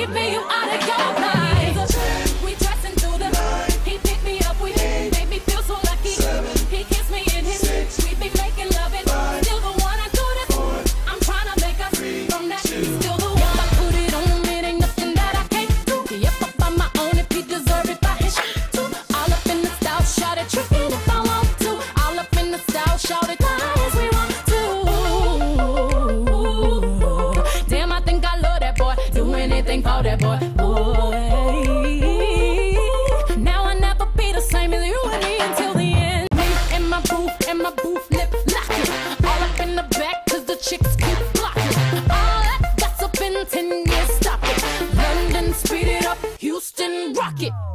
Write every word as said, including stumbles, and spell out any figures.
believe me, you out of your mind. We dressing through the night. He picked me up, we made me feel so lucky. He kissed me in his six. We be making love it. Still the one I do this. I'm trying to make us from that. Still the one I put it on him. It ain't nothing that I can't do. Yep, I'm on my own if he deserve it by his shit too. All up in the style, shout it, tricking if I want to. All up in the style, shout it, as we want to. Damn, I think I love that boy. Do anything for that boy. Boy. Now I never be the same as you and me until the end. Me and my boo and my booth lip locking. All up in the back cause the chicks keep blocking. All that gossip in ten years, stop it. London, speed it up. Houston, rock it.